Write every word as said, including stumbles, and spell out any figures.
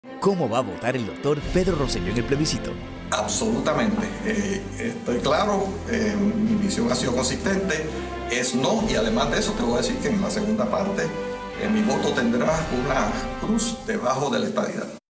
¿Cómo va a votar el doctor Pedro Rosselló en el plebiscito? Absolutamente. Eh, estoy claro, eh, mi visión ha sido consistente, es no, y además de eso te voy a decir que en la segunda parte eh, mi voto tendrá una cruz debajo de la estadidad.